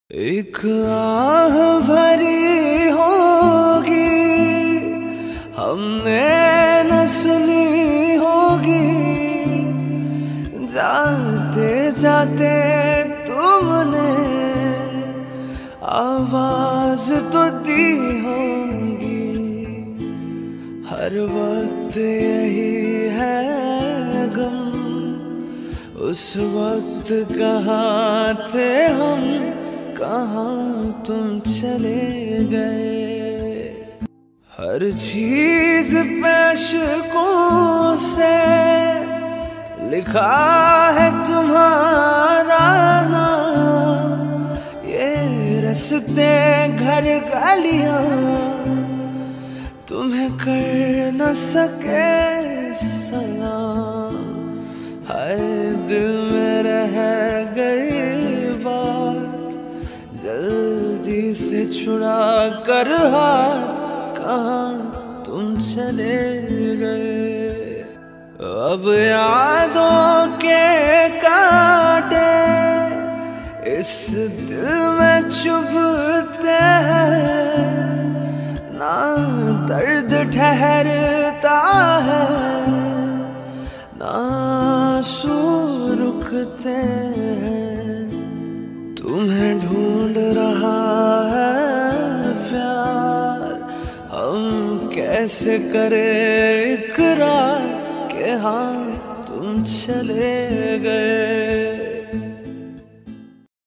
एक आह भरी होगी हमने न सुनी होगी, जाते जाते तुमने आवाज तो दी होगी। हर वक्त यही है गम, उस वक्त कहाँ थे हम, कहाँ तुम चले गए। हर चीज पैशकों से लिखा है तुम्हारा नाम, ये रस्ते घर गलियां तुम्हें कर न सके सलाम। हाय दिल में रह गई बात, जल्दी से छुड़ा कर हाथ, कहाँ तुम चले गए। अब यादों के कांटे इस दिल में चुभते हैं, ना दर्द ठहरता है ना आंसू रुकते हैं। तुम्हें ढूंढ रहा है प्यार, हम कैसे करें इकरार कि हाँ तुम चले गए।